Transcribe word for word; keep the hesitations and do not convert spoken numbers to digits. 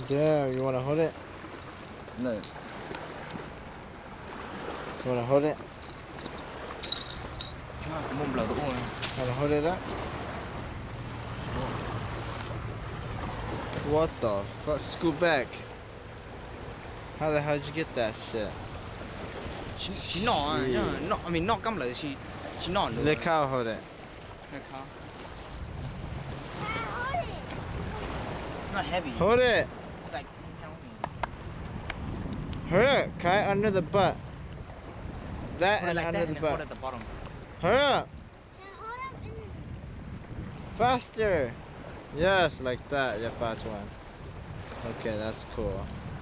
Damn, you wanna hold it? No. You wanna hold it? Mồm lở rồi. Wanna hold it up? What the fuck? Scoot back. How the hell did you get that shit? Chỉ chỉ nọ, nọ, I mean nọ cắm lại chỉ chỉ nọ nữa. Let cow hold it. Let cow. It's not heavy. Hold it. It's like ten pounds. Hurry up, Kai, under the butt. That Hold and like under that the and butt. hold at the bottom. Hurry up. Faster. Yes, like that. Yeah, fast one. Okay, that's cool.